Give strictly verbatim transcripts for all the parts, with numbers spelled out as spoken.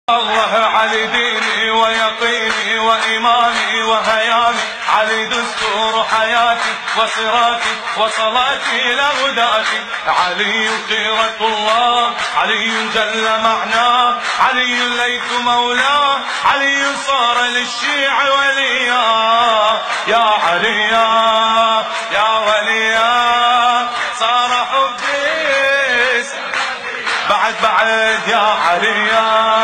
الله علي ديني ويقيني وإيماني وهيامي، علي دستور حياتي وصراطي وصلاتي لهداتي، علي خيرة الله، علي جل معناه، علي ليت مولاه، علي صار للشيع وليا، يا عليا يا وليا صار حبي بعد بعد يا عليا.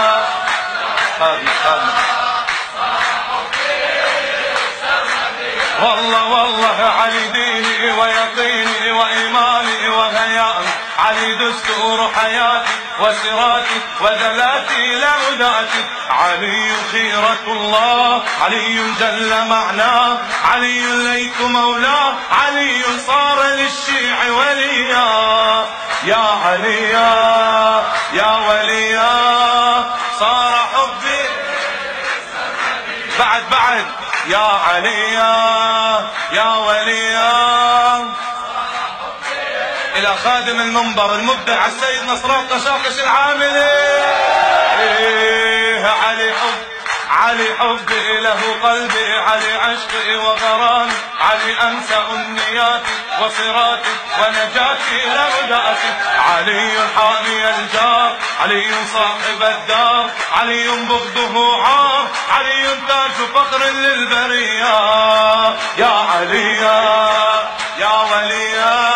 والله والله علي ديني ويقيني وإيماني وهيامي، علي دستور حياتي وسراتي وذلاتي لهداتي، علي خيرة الله، علي جل معناه، علي ليت مولاه، علي صار للشيع وليا، يا عليا يا وليا صار حبي بعد بعد يا عليا يا وليا. إلى خادم المنبر المبدع السيد نصر القشاقش العاملي. إيه علي حب علي حبي له قلبي، علي عشقي وغرامي، علي أنسى أمنياتي وصراطي ونجاتي لهداتي، علي حامي الجار، علي صاحب الدار، علي بغضه عار، علي تاج فخر للبرية، يا عليا يا وليا